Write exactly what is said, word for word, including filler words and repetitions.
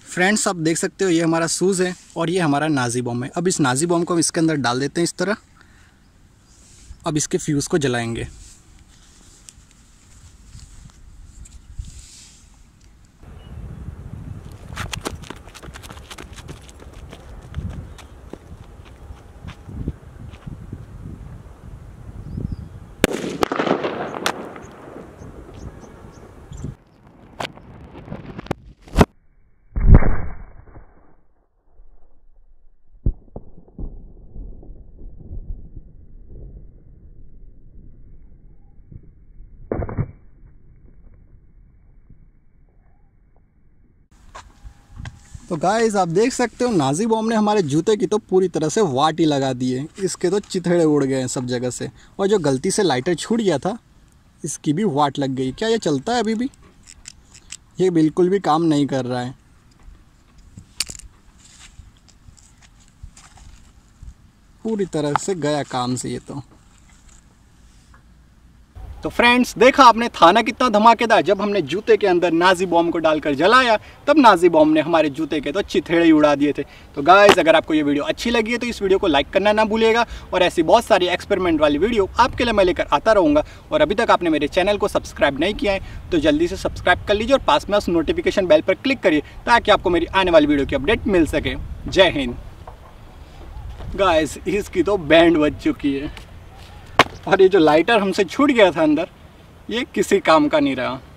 Friends आप देख सकते हो ये हमारा शूज़ है और ये हमारा नाजी बॉम्ब है। अब इस नाजी बॉम्ब को हम इसके अंदर डाल देते हैं इस तरह। अब इसके फ्यूज़ को जलाएंगे। तो गाइस आप देख सकते हो नाजी बॉम्ब ने हमारे जूते की तो पूरी तरह से वाट ही लगा दी है। इसके तो चिथड़े उड़ गए हैं सब जगह से, और जो गलती से लाइटर छूट गया था इसकी भी वाट लग गई। क्या ये चलता है अभी भी? ये बिल्कुल भी काम नहीं कर रहा है। पूरी तरह से गया काम से ये तो। तो फ्रेंड्स देखा आपने था ना कितना धमाकेदार। जब हमने जूते के अंदर नाजी बॉम्ब को डालकर जलाया तब नाजी बॉम्ब ने हमारे जूते के तो चिथड़े ही उड़ा दिए थे। तो गाइस अगर आपको ये वीडियो अच्छी लगी है तो इस वीडियो को लाइक करना ना भूलिएगा, और ऐसी बहुत सारी एक्सपेरिमेंट वाली वीडियो आपके लिए मैं लेकर आता रहूँगा। और अभी तक आपने मेरे चैनल को सब्सक्राइब नहीं किया है तो जल्दी से सब्सक्राइब कर लीजिए और पास में उस नोटिफिकेशन बेल पर क्लिक करिए ताकि आपको मेरी आने वाली वीडियो की अपडेट मिल सके। जय हिंद। गाइस इसकी तो बैंड बज चुकी है, और ये जो लाइटर हमसे छूट गया था अंदर ये किसी काम का नहीं रहा।